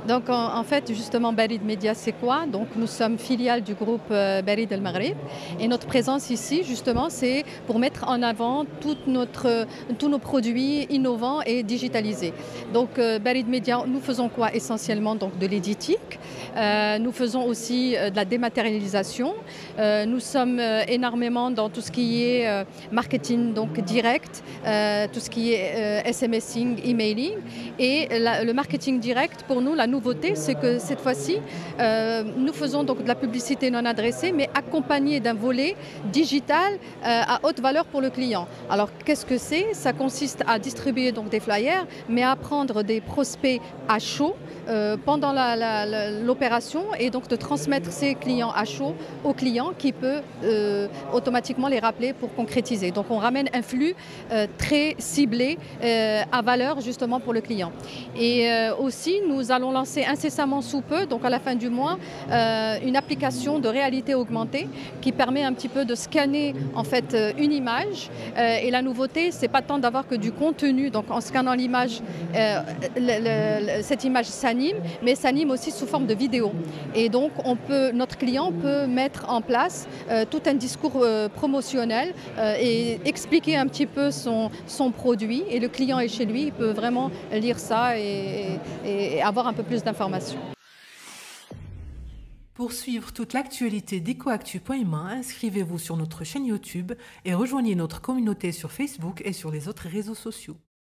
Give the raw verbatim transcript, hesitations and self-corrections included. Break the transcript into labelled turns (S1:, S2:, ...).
S1: Donc en, en fait, justement, Barid Média, c'est quoi? Donc nous sommes filiale du groupe euh, Barid El Maghreb et notre présence ici, justement, c'est pour mettre en avant toute notre, tous nos produits innovants et digitalisés. Donc euh, Barid Média, nous faisons quoi? Essentiellement donc de l'éditique. Euh, nous faisons aussi euh, de la dématérialisation. Euh, nous sommes euh, énormément dans tout ce qui est euh, marketing donc direct, euh, tout ce qui est euh, SMSing, emailing. Et la, le marketing direct, pour nous, la nouveauté, c'est que cette fois-ci, euh, nous faisons donc de la publicité non adressée, mais accompagnée d'un volet digital euh, à haute valeur pour le client. Alors, qu'est-ce que c'est? Ça consiste à distribuer donc des flyers, mais à prendre des prospects à chaud euh, pendant l'opération et donc de transmettre ces clients à chaud au client qui peut euh, automatiquement les rappeler pour concrétiser. Donc, on ramène un flux euh, très ciblé euh, à valeur justement pour le client. Et euh, aussi, nous allons lancer incessamment sous peu, donc à la fin du mois, euh, une application de réalité augmentée qui permet un petit peu de scanner en fait une image. Euh, et la nouveauté, c'est pas tant d'avoir que du contenu. Donc en scannant l'image, euh, le, le, cette image s'anime, mais s'anime aussi sous forme de vidéo. Et donc on peut, notre client peut mettre en place euh, tout un discours euh, promotionnel euh, et expliquer un petit peu son, son produit. Et le client est chez lui, il peut vraiment lire ça et, et, et avoir un peu plus d'informations.
S2: Pour suivre toute l'actualité d'Ecoactu point M A, inscrivez-vous sur notre chaîne YouTube et rejoignez notre communauté sur Facebook et sur les autres réseaux sociaux.